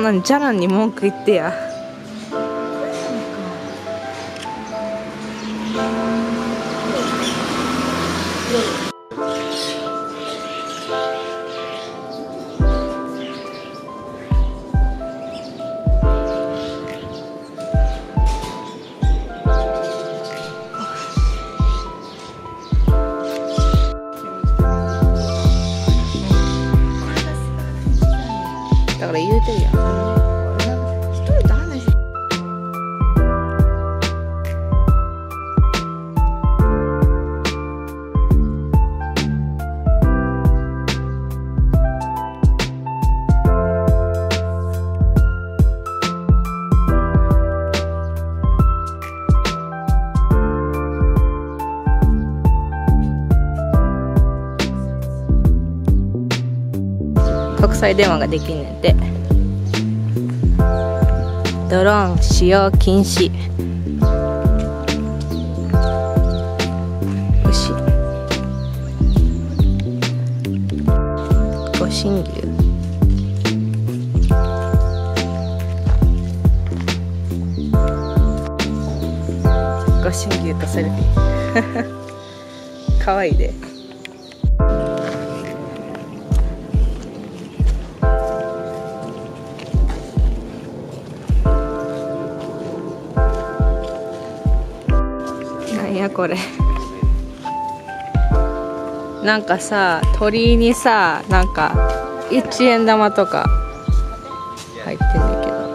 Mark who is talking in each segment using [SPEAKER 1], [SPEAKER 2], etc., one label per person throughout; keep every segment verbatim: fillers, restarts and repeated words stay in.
[SPEAKER 1] 何ジャランに文句言ってや。だから言うてるやん。一人と話して。国際電話ができんねんて。ドローン使用禁止。牛ご神牛。ご神牛とセルフィーかわいいで。なんやこれ。なんかさ、鳥居にさ、なんかいちえん玉とか入ってんねんけど。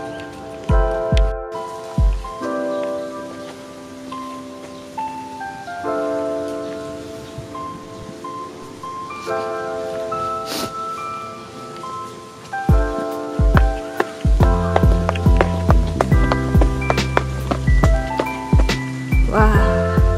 [SPEAKER 1] わあ。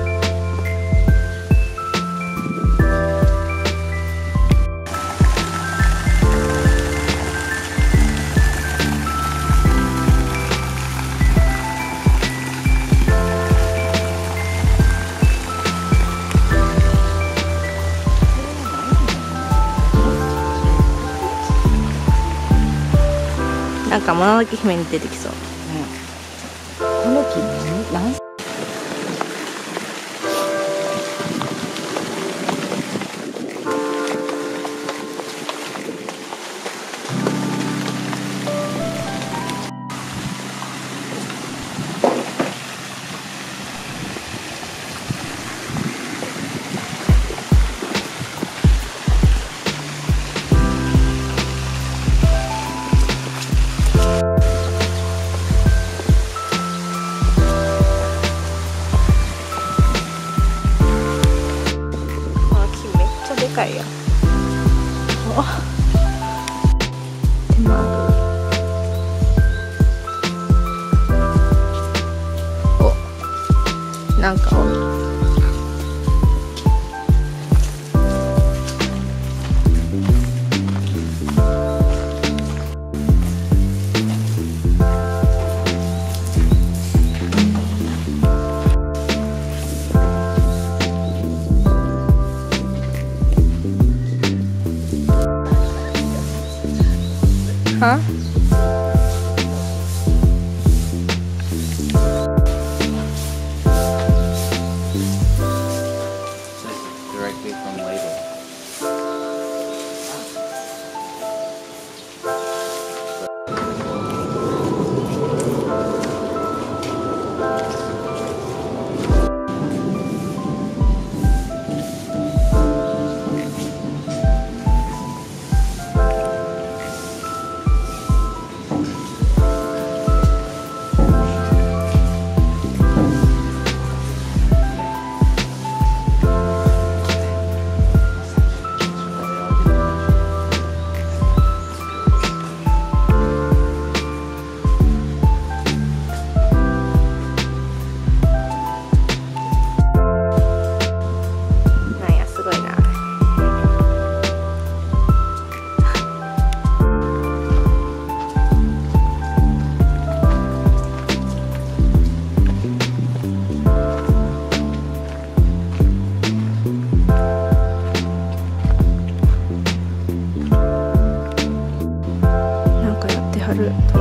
[SPEAKER 1] なんかもののけ姫に出てきそう。
[SPEAKER 2] この木何何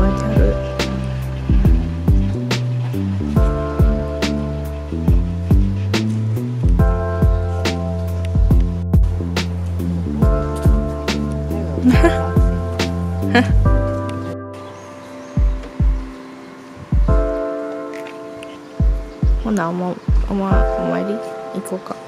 [SPEAKER 1] いてある。ほな、おま、おま、お参り行こうか。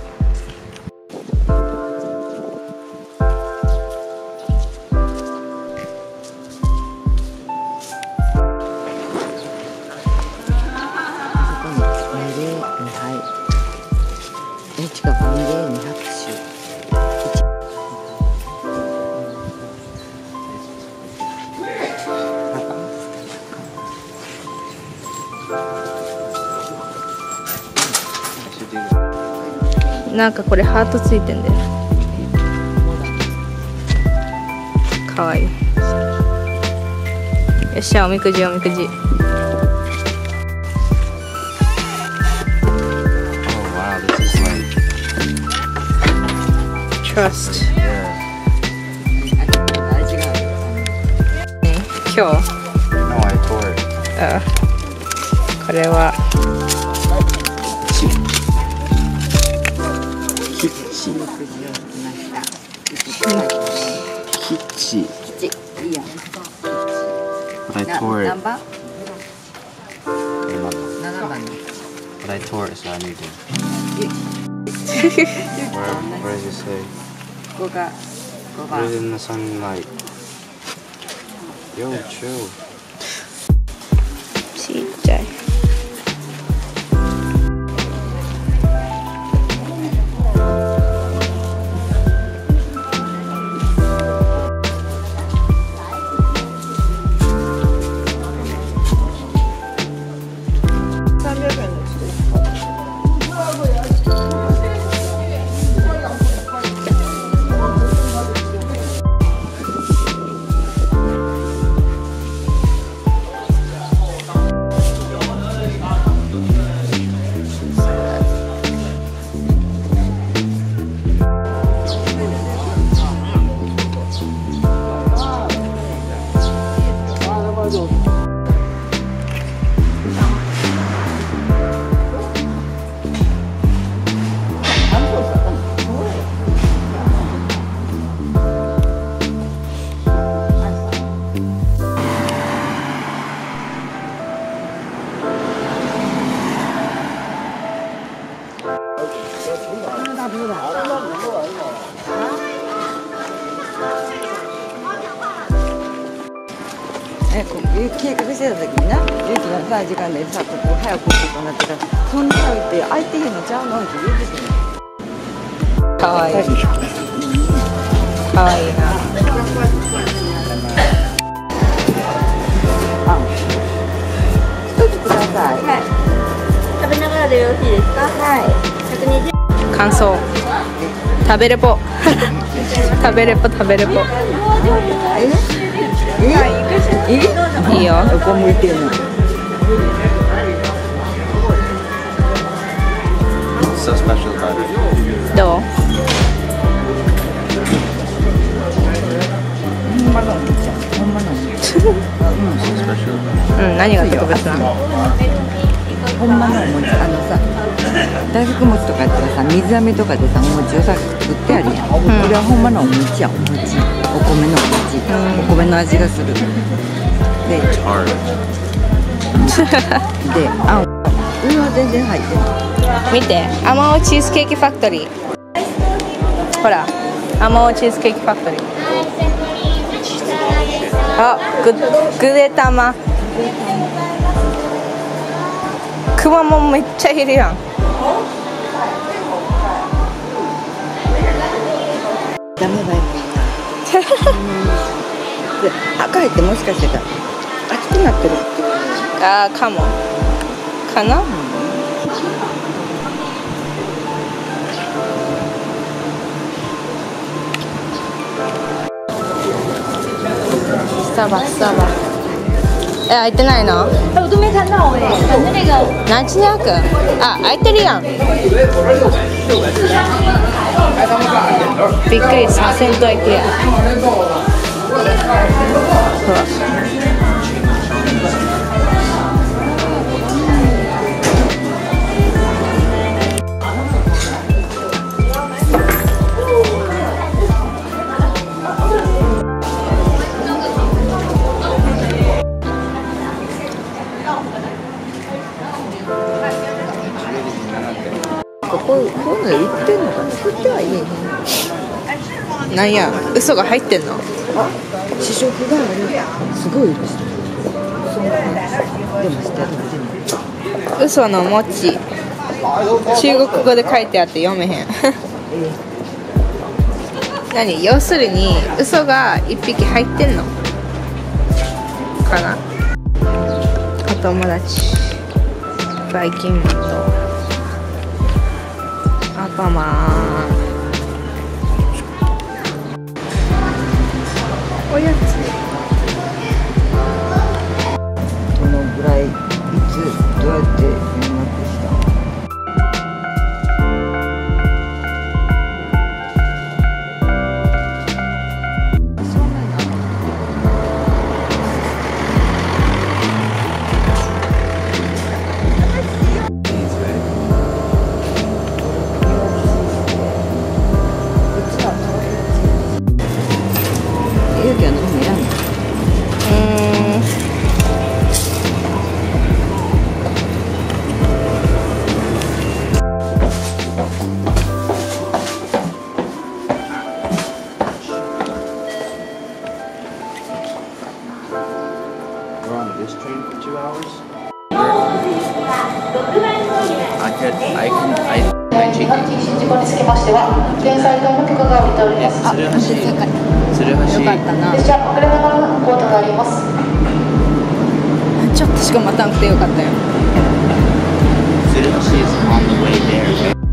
[SPEAKER 2] 近くに礼に拍手。
[SPEAKER 1] なんかこれハートついてんだよ。かわいい。よっしゃ、おみくじおみくじ。Trust。今日。
[SPEAKER 3] No, I tore it.
[SPEAKER 1] あ、これは。
[SPEAKER 3] キッチ。キッチ。
[SPEAKER 2] いいや。
[SPEAKER 3] But I tore it.
[SPEAKER 2] 何番？七番。
[SPEAKER 3] But I tore it, so I need to. Where, where does it say?
[SPEAKER 2] ここが五
[SPEAKER 3] Put
[SPEAKER 2] 番。
[SPEAKER 3] it in the sunlight. Yo, chill.
[SPEAKER 1] ちっちゃい。
[SPEAKER 2] え、こう計画してた時にな、ゆうきがさ時間でさ、ここ早く行こうなってたら、そんなのって空いてへんのちゃうのって言うてた。
[SPEAKER 1] かわいい。かわいいな。
[SPEAKER 2] あ、一つください。
[SPEAKER 4] はい。食べながらでよろしいですか。はい。百二十。
[SPEAKER 1] 感想。食べレポ。食べレポ食べレポ。
[SPEAKER 2] え？え？え？
[SPEAKER 1] いいよ。
[SPEAKER 2] どこ向いてんの？
[SPEAKER 3] What's so special about it?
[SPEAKER 1] どう？
[SPEAKER 2] ほんまのお兄ちゃん。ほんまのお兄ち
[SPEAKER 3] What's so special about it?
[SPEAKER 1] うん、何が特別なの？
[SPEAKER 2] ゃん。ほんまのお餅、あのさ、大福餅とかやったらさ、水飴とかでさ、お餅をさ、作ってあるやん。これはほんまのお餅やん、お餅。お米のお餅。お米の味がする。で、
[SPEAKER 3] It's hard.
[SPEAKER 2] で、あん、上は全然入ってない。
[SPEAKER 1] 見て、あまおチーズケーキファクトリー。ほら、あまおチーズケーキファクトリー。あ、ぐ、ぐでたま。くまモンめっちゃいるやん。
[SPEAKER 2] ダメだよ。で、赤いってもしかしてたら熱くなってるっていう。
[SPEAKER 1] あー、かも。かな？スタバ、スタバ。え、開いてないの？
[SPEAKER 4] 哎，我都没看到哎，反正那个
[SPEAKER 1] 何時に開く？あ、開いてるやん。びっくりさせんといてや。ほら。
[SPEAKER 2] 作っては言えへん。
[SPEAKER 1] なんや嘘が入ってんの？
[SPEAKER 2] 試食がある。すごい色してる。そんな感じ。でも下食べてみる。
[SPEAKER 1] 嘘の餅。中国語で書いてあって読めへん。何？要するに嘘が一匹入ってんのかな。お友達バイキンマンとアパマンおやつ。
[SPEAKER 2] どのぐらいいつどうやって連絡したの？ゆうきは飲むやんの？
[SPEAKER 1] うーん
[SPEAKER 3] We're on this train for two hours. I could, I can, I, I check.
[SPEAKER 5] 事故につきましては、運転再開の許可が下りております。
[SPEAKER 2] あ、運転再開。
[SPEAKER 3] 鶴橋。
[SPEAKER 2] よかったな。
[SPEAKER 5] 列車遅れながらの運行となります。
[SPEAKER 1] ちょっとしか待たなくてよかったよ。
[SPEAKER 3] 鶴橋 is on the way there.